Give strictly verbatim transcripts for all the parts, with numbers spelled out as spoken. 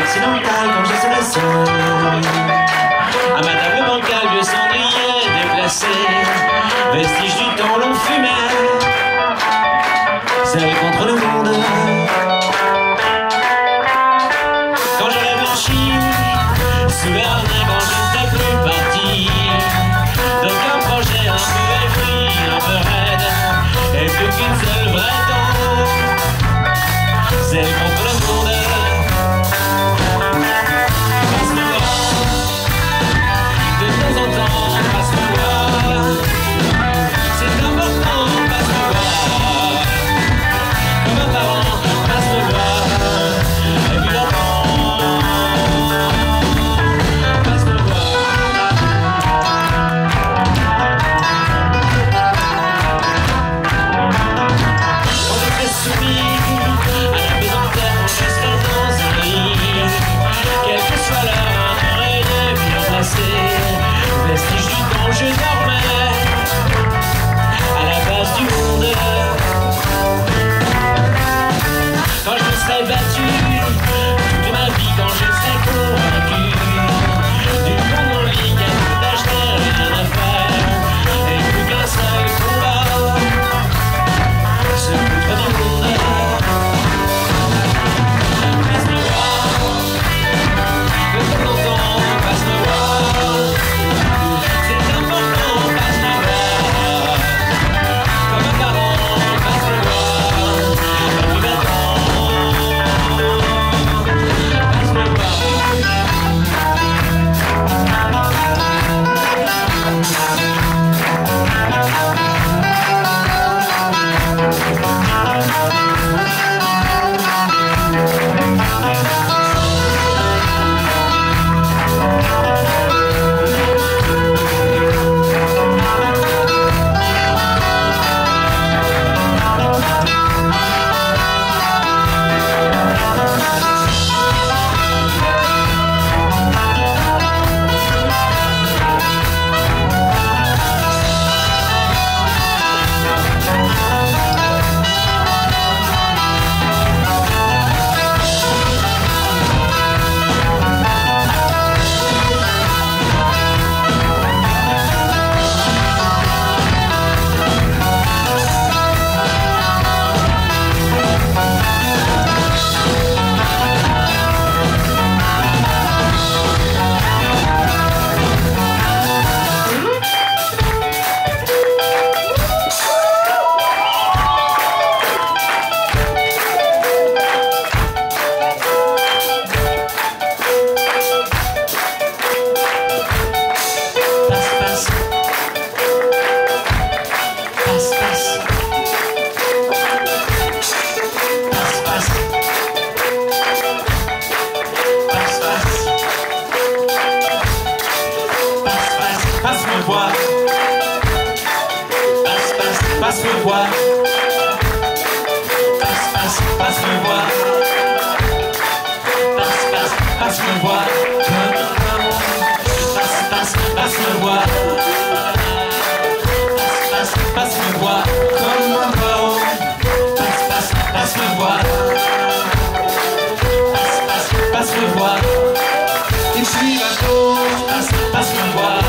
sentimental quand je serai seul. À ma table bancale, vieux cendrier déplacé, vestige du temps long fumé, celle contre le monde. Quand j'aurai blanchi, sous Berlin, quand je ne serai plus parti, d'aucun projet un peu épris, un peu raide, et plus qu'une seule vraie dent, celle contre le monde. Vestige du temps, je dormais à la base du monde. Quand je me serai battu toute ma vie, quand je serai convaincu du monde en ligne, à tout acheter, rien à faire, et plus qu'un seul combat, se foutre du monde. Passe-le voir, de temps en temps, passe-le voir. Passe-le voir, passe, passe, passe-le voir, passe, passe, passe-le voir, passe, passe, passe-le voir, passe, passe, passe-le voir, passe, passe, passe-le voir, comme un ballon, passe, passe, passe-le voir, passe, passe, passe-le voir, et puis bateau, passe, passe-le voir.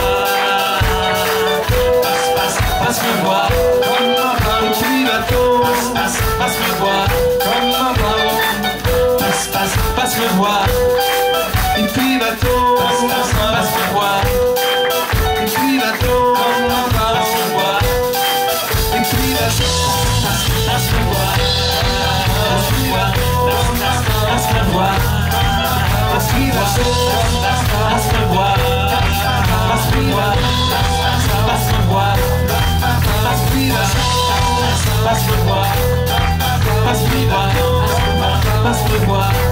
Passe-le voir, comme un ballon, puis bateau. Passe, passe, passe-le voir, comme un ballon. Passe, passe, passe-le voir, et puis bateau. Passe, passe, passe-le voir, et puis bateau. Comme un ballon, passe-le voir, et puis bateau. Passe, passe-le voir, passe-le voir, passe, passe-le voir, puis bateau. Passe, passe-le voir, passe-le voir, passe-le voir. Passe-le voir, passe-le voir, passe-le voir, passe-le voir.